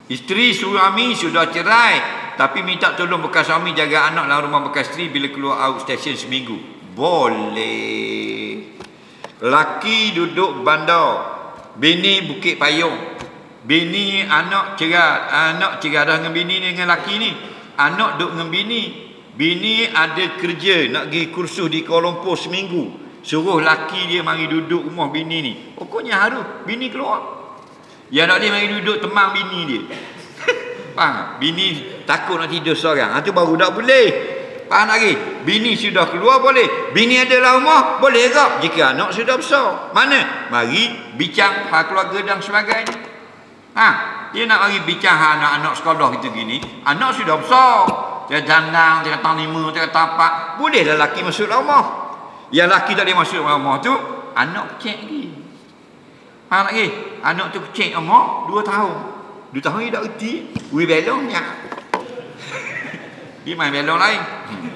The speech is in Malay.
Isteri suami sudah cerai, tapi minta tolong bekas suami jaga anak dalam rumah bekas isteri bila keluar outstation seminggu. Boleh. Laki duduk bandar, bini Bukit Payung. Bini anak cerai dah dengan bini ni, dengan laki ni. Anak duduk dengan bini. Bini ada kerja nak pergi kursus di Kuala Lumpur seminggu. Suruh laki dia mari duduk rumah bini ni. Pokoknya harus bini keluar. Yang nak dia mari duduk temang bini dia. Faham? Bini takut nak tidur seorang. Itu baru tak boleh. Faham lagi? Bini sudah keluar boleh. Bini ada dalam rumah boleh ke? Jika anak sudah besar. Mana? Mari bincang hal keluarga dan sebagainya. Dia nak mari bincang hal anak-anak sekolah gitu gini. Anak sudah besar. Dia jandang, dia tang 5, dia tapak. Bolehlah lelaki masuk dalam rumah. Yang lelaki tak boleh masuk dalam rumah tu, anak kecil lagi. Faham lagi? Anak tu kecil umur 2 tahun. 2 tahun dia tak reti. Wui belongnya. Dia main belong lain.